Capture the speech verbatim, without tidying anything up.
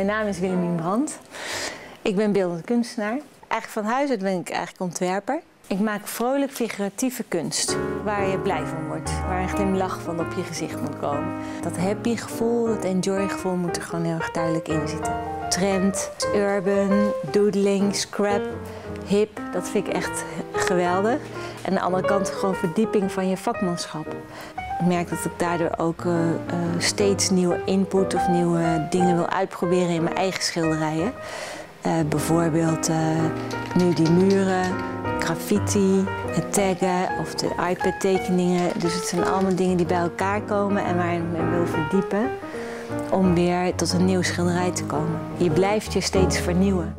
naam is Willemien Brandt. Ik ben beeldend kunstenaar. Eigenlijk van huis uit ben ik eigenlijk ontwerper. Ik maak vrolijk figuratieve kunst, waar je blij van wordt. Waar een glimlach van op je gezicht moet komen. Dat happy gevoel, dat enjoy gevoel moet er gewoon heel erg duidelijk in zitten. Trend, urban, doodling, scrap, hip, dat vind ik echt geweldig. En aan de andere kant gewoon verdieping van je vakmanschap. Ik merk dat ik daardoor ook uh, uh, steeds nieuwe input of nieuwe dingen wil uitproberen in mijn eigen schilderijen. Uh, bijvoorbeeld uh, nu die muren, graffiti, het taggen of de iPad-tekeningen. Dus het zijn allemaal dingen die bij elkaar komen en waar je mee wil verdiepen om weer tot een nieuw schilderij te komen. Je blijft je steeds vernieuwen.